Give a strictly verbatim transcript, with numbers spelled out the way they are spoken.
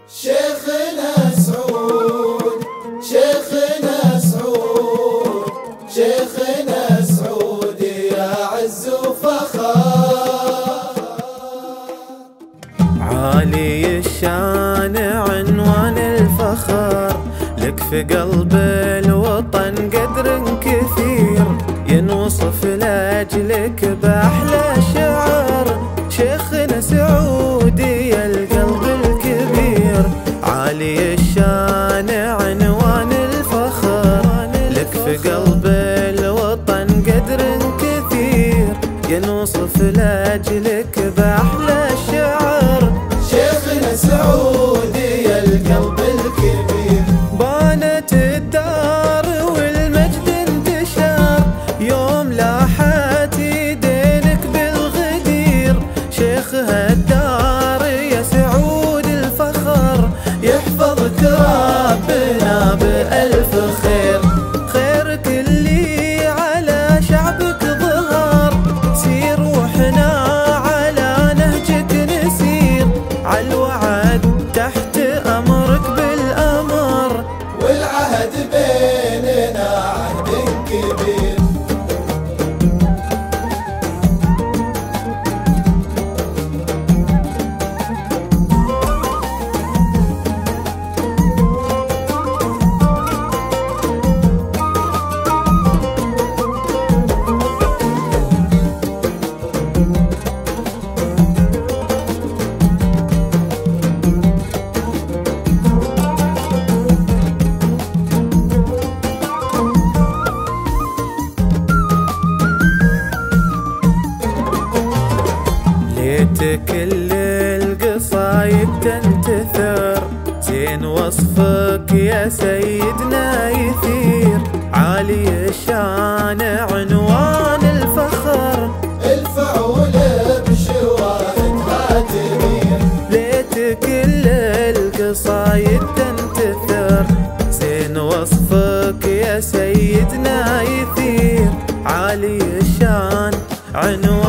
شيخنا سعود شيخنا سعود شيخنا سعود يا عز وفخر، عالي الشان عنوان الفخر، لك في قلب الوطن قدر كثير، ينوصف لاجلك باحلى شعر. شيخنا سعود يا القلب الكبير، عالي الشان عنوان الفخر، لك في قلب الوطن قدر كثير، ينوصف لاجلك باحلى شعر. شيخنا سعود يا القلب الكبير، بانت الدار والمجد انتشر، يوم لاحت يدينك بالغدير. شيخ هالدار يا سعود الفخر، يحفظك ربنا بألف خير. خيرك اللي على شعبك ظهر، سير وحنا على نهجك نسير، عالوعد تحت أمرك بالأمر، والعهد بيننا عهد كبير. كل القصايد تنتثر، زين وصفك يا سيدنا يثير، عالي الشان عنوان الفخر، الفعول بشواهدها تنير. ليت كل القصايد تنتثر، زين وصفك يا سيدنا يثير، عالي الشان عنوان